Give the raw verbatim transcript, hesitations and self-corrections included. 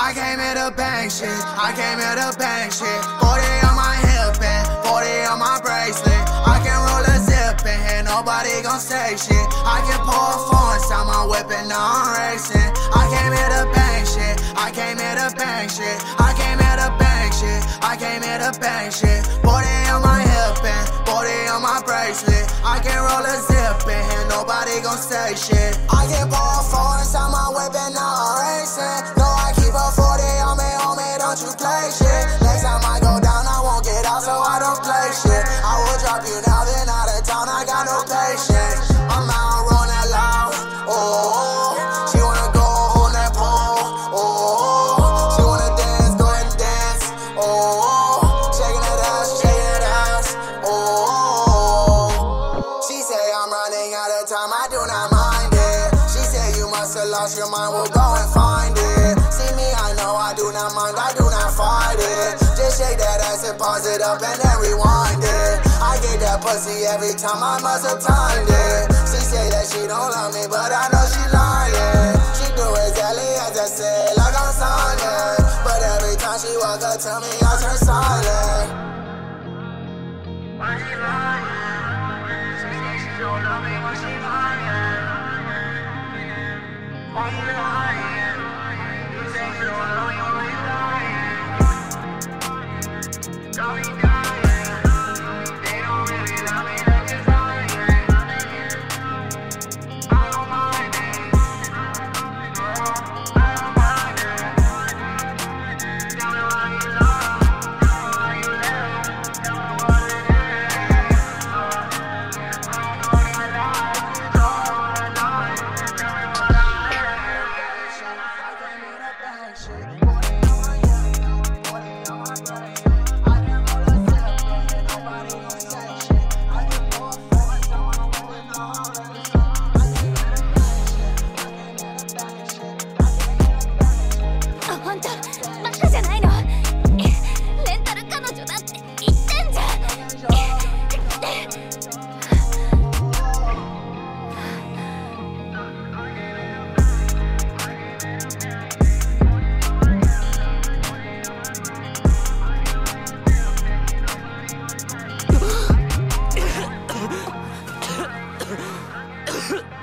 I came here to bang shit, I came here to bang shit. forty on my hip and forty on my bracelet. I can roll a zip and here nobody gon' say shit. I can pour a four inside my whip and now I'm racing. I came here to bang shit, I came here to bang shit. I came here to bang shit, I came here to bang shit. forty on my hip and forty on my bracelet. I can roll a zip and here nobody gon' say shit. I can pour a four inside my whip and now I'm racing. No, I keep a forty on me, homie, don't you play shit. Next time I go down, I won't get out, so I don't play shit. I will drop you now, then out of town, I got no patience. I'm out running loud, oh. She wanna go on that pole, oh. She wanna dance, go ahead and dance, oh. Shaking that ass, shaking that ass, oh. She say I'm running out of time, I do not mind it. She say you must have lost your mind, we'll go and find it. See me, I know I do not mind, I do not fight it. Just shake that ass and pause it up and then rewind it. I get that pussy every time, I must have timed it. She say that she don't love me, but I know she lying. She do exactly as I say, like I'm silent. But every time she walk up to me, I turn silent. Why she lying? She say she don't love me, but she lying. Why you lying? You say you don't love me, why you lying? Got me dying. They don't really love me, they just lying. I don't mind it. I don't mind it. Tell me why you love, why you live. Tell me what it is. I don't know what I like, don't know what I like. Tell me what I Ugh.